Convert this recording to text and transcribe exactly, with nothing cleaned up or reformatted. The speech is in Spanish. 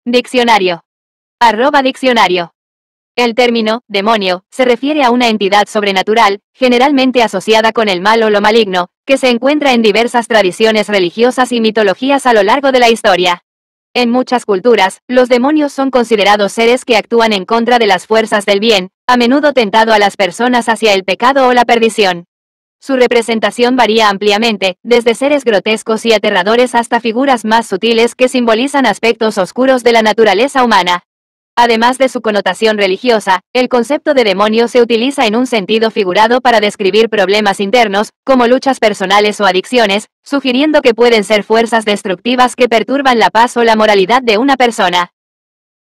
Diccionario. Arroba diccionario. El término, demonio, se refiere a una entidad sobrenatural, generalmente asociada con el mal o lo maligno, que se encuentra en diversas tradiciones religiosas y mitologías a lo largo de la historia. En muchas culturas, los demonios son considerados seres que actúan en contra de las fuerzas del bien, a menudo tentando a las personas hacia el pecado o la perdición. Su representación varía ampliamente, desde seres grotescos y aterradores hasta figuras más sutiles que simbolizan aspectos oscuros de la naturaleza humana. Además de su connotación religiosa, el concepto de demonio se utiliza en un sentido figurado para describir problemas internos, como luchas personales o adicciones, sugiriendo que pueden ser fuerzas destructivas que perturban la paz o la moralidad de una persona.